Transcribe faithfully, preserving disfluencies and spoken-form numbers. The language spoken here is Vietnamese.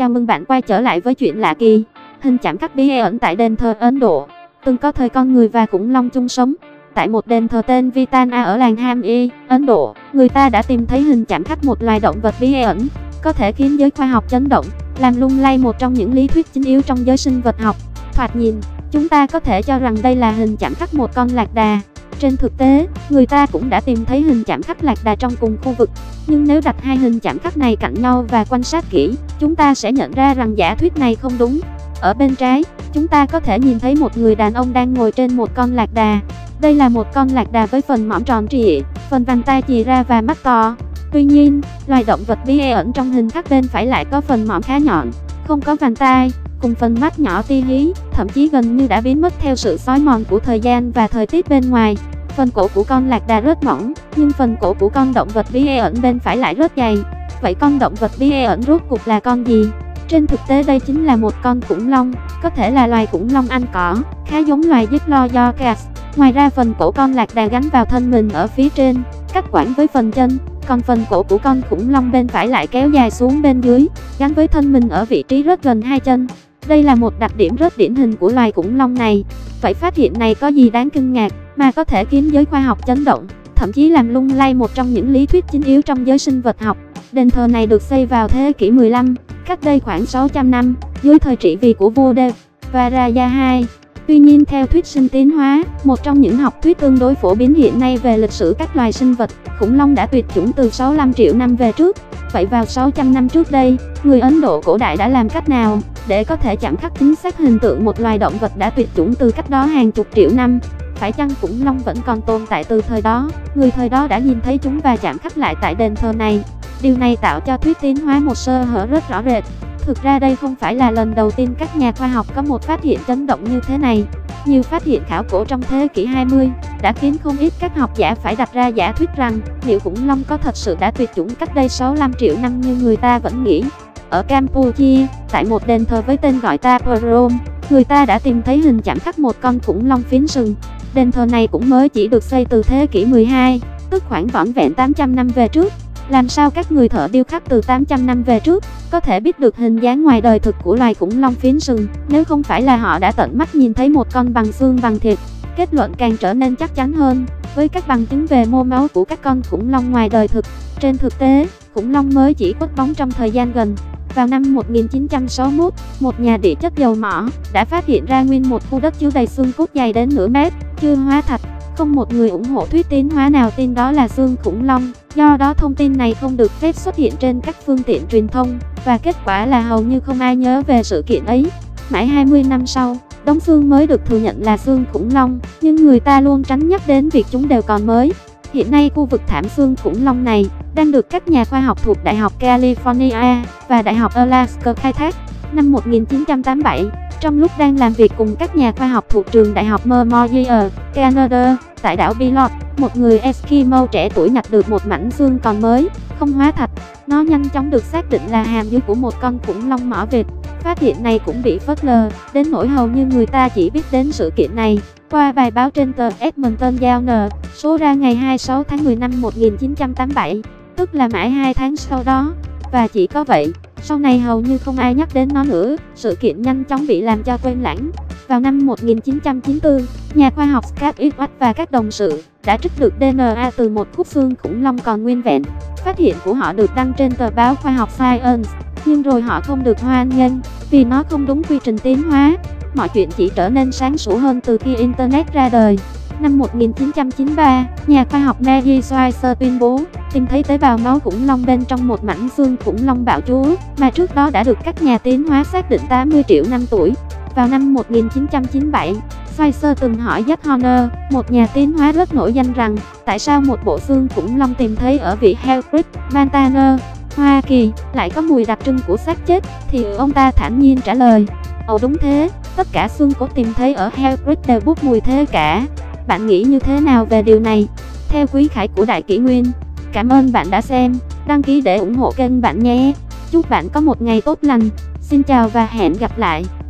Chào mừng bạn quay trở lại với chuyện lạ kỳ. Hình chạm khắc bí ẩn tại đền thờ Ấn Độ. Từng có thời con người và khủng long chung sống. Tại một đền thờ tên Vitana ở làng Ham Y, Ấn Độ, người ta đã tìm thấy hình chạm khắc một loài động vật bí ẩn, có thể khiến giới khoa học chấn động, làm lung lay một trong những lý thuyết chính yếu trong giới sinh vật học. Thoạt nhìn, chúng ta có thể cho rằng đây là hình chạm khắc một con lạc đà. Trên thực tế, người ta cũng đã tìm thấy hình chạm khắc lạc đà trong cùng khu vực. Nhưng nếu đặt hai hình chạm khắc này cạnh nhau và quan sát kỹ, chúng ta sẽ nhận ra rằng giả thuyết này không đúng. Ở bên trái, chúng ta có thể nhìn thấy một người đàn ông đang ngồi trên một con lạc đà. Đây là một con lạc đà với phần mõm tròn trịa, phần vành tai chì ra và mắt to. Tuy nhiên, loài động vật bí ẩn trong hình khắc bên phải lại có phần mõm khá nhọn, không có vành tai, cùng phần mắt nhỏ ti hí, thậm chí gần như đã biến mất theo sự xói mòn của thời gian và thời tiết bên ngoài. Phần cổ của con lạc đà rất mỏng, nhưng phần cổ của con động vật bí ẩn bên phải lại rất dày. Vậy con động vật bí ẩn rốt cuộc là con gì? Trên thực tế đây chính là một con khủng long, có thể là loài khủng long ăn cỏ, khá giống loài Diplodocus. Ngoài ra phần cổ con lạc đà gắn vào thân mình ở phía trên, cắt quãng với phần chân, còn phần cổ của con khủng long bên phải lại kéo dài xuống bên dưới, gắn với thân mình ở vị trí rất gần hai chân. Đây là một đặc điểm rất điển hình của loài khủng long này. Vậy phát hiện này có gì đáng kinh ngạc mà có thể khiến giới khoa học chấn động, thậm chí làm lung lay một trong những lý thuyết chính yếu trong giới sinh vật học? Đền thờ này được xây vào thế kỷ mười lăm, cách đây khoảng sáu trăm năm, dưới thời trị vì của vua Devaraja đệ nhị. Tuy nhiên theo thuyết sinh tiến hóa, một trong những học thuyết tương đối phổ biến hiện nay về lịch sử các loài sinh vật, khủng long đã tuyệt chủng từ sáu mươi lăm triệu năm về trước. Vậy vào sáu trăm năm trước đây, người Ấn Độ cổ đại đã làm cách nào để có thể chạm khắc chính xác hình tượng một loài động vật đã tuyệt chủng từ cách đó hàng chục triệu năm? Phải chăng khủng long vẫn còn tồn tại từ thời đó? Người thời đó đã nhìn thấy chúng và chạm khắc lại tại đền thờ này. Điều này tạo cho thuyết tiến hóa một sơ hở rất rõ rệt. Thực ra đây không phải là lần đầu tiên các nhà khoa học có một phát hiện chấn động như thế này. Nhiều phát hiện khảo cổ trong thế kỷ hai mươi đã khiến không ít các học giả phải đặt ra giả thuyết rằng liệu khủng long có thật sự đã tuyệt chủng cách đây sáu mươi lăm triệu năm như người ta vẫn nghĩ. Ở Campuchia, tại một đền thờ với tên gọi Taperom, người ta đã tìm thấy hình chạm khắc một con khủng long phiến sừng. Đền thờ này cũng mới chỉ được xây từ thế kỷ mười hai, tức khoảng vỏn vẹn tám trăm năm về trước. Làm sao các người thợ điêu khắc từ tám trăm năm về trước có thể biết được hình dáng ngoài đời thực của loài khủng long phiến sừng, nếu không phải là họ đã tận mắt nhìn thấy một con bằng xương bằng thịt? Kết luận càng trở nên chắc chắn hơn với các bằng chứng về mô máu của các con khủng long ngoài đời thực. Trên thực tế, khủng long mới chỉ khuất bóng trong thời gian gần. Vào năm một nghìn chín trăm sáu mươi mốt, một nhà địa chất dầu mỏ đã phát hiện ra nguyên một khu đất chứa đầy xương cốt dày đến nửa mét, chưa hóa thạch. Không một người ủng hộ thuyết tiến hóa nào tin đó là xương khủng long, do đó thông tin này không được phép xuất hiện trên các phương tiện truyền thông, và kết quả là hầu như không ai nhớ về sự kiện ấy. Mãi hai mươi năm sau, đống xương mới được thừa nhận là xương khủng long, nhưng người ta luôn tránh nhắc đến việc chúng đều còn mới. Hiện nay khu vực thảm xương khủng long này đang được các nhà khoa học thuộc Đại học California và Đại học Alaska khai thác. Năm một nghìn chín trăm tám mươi bảy, trong lúc đang làm việc cùng các nhà khoa học thuộc trường Đại học Memorial, Canada, tại đảo Pilot, một người Eskimo trẻ tuổi nhặt được một mảnh xương còn mới, không hóa thạch. Nó nhanh chóng được xác định là hàm dưới của một con khủng long mỏ vịt. Phát hiện này cũng bị phớt lờ, đến nỗi hầu như người ta chỉ biết đến sự kiện này qua bài báo trên tờ Edmonton Journal, số ra ngày hai mươi sáu tháng mười năm một nghìn chín trăm tám mươi bảy, tức là mãi hai tháng sau đó. Và chỉ có vậy, sau này hầu như không ai nhắc đến nó nữa, sự kiện nhanh chóng bị làm cho quên lãng. Vào năm một nghìn chín trăm chín mươi tư, nhà khoa học Scott Edwards và các đồng sự đã trích được đê en a từ một khúc xương khủng long còn nguyên vẹn. Phát hiện của họ được đăng trên tờ báo khoa học Science, nhưng rồi họ không được hoan nghênh vì nó không đúng quy trình tiến hóa. Mọi chuyện chỉ trở nên sáng sủa hơn từ khi Internet ra đời. Năm một nghìn chín trăm chín mươi ba, nhà khoa học Mary Schweitzer tuyên bố tìm thấy tế bào máu khủng long bên trong một mảnh xương khủng long bạo chúa mà trước đó đã được các nhà tiến hóa xác định tám mươi triệu năm tuổi. Vào năm một nghìn chín trăm chín mươi bảy, Schweitzer từng hỏi Jack Horner, một nhà tiến hóa rất nổi danh, rằng tại sao một bộ xương khủng long tìm thấy ở vị Hell Creek, Montana, Hoa Kỳ lại có mùi đặc trưng của xác chết, thì ông ta thản nhiên trả lời: Ồ đúng thế, tất cả xương cốt tìm thấy ở Hell Creek đều bút mùi thế cả. Bạn nghĩ như thế nào về điều này? Theo Quý Khải của Đại Kỷ Nguyên, cảm ơn bạn đã xem, đăng ký để ủng hộ kênh bạn nhé. Chúc bạn có một ngày tốt lành. Xin chào và hẹn gặp lại.